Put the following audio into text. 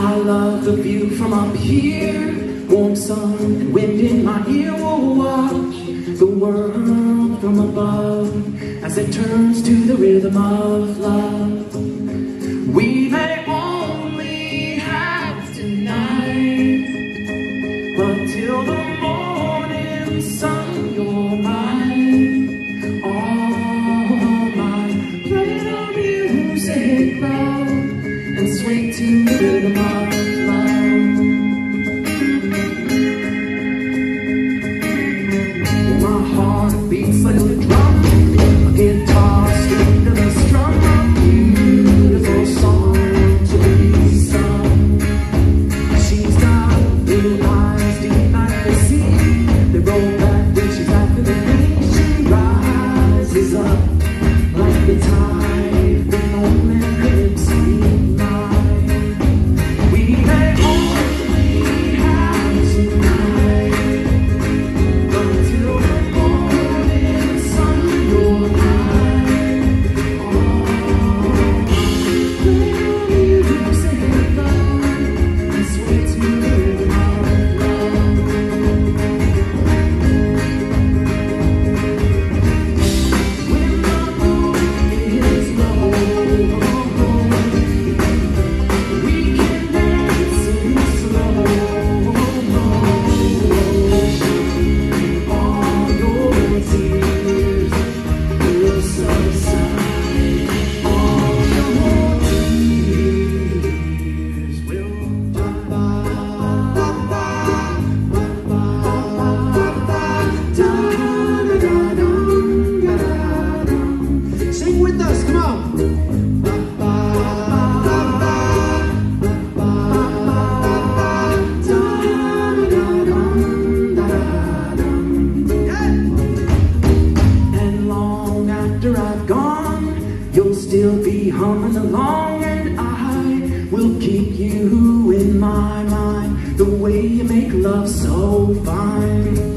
I love the view from up here. Warm sun and wind in my ear. We'll watch the world from above as it turns to the rhythm of love. We may only have tonight, but till the morning sun, you're mine, all mine. Play the music loud and sway to the rhythm of love. My heart beats like a drum, a guitar string to the strum, a beautiful song to be sung. She's got blue eyes deep like the sea. They roll back when she's after the rain. She rises up like the tide when only lips meet mine. We may only have tonight, but till the morning sun, you're mine. Oh, play the music loud and sway to the rhythm of love. When the moon is low, we can dance in slow motion. All your tears will subside. All your tears will sing with us, come on. And long after I've gone, you'll still be humming along, and I will keep you in my mind, the way you make love so fine.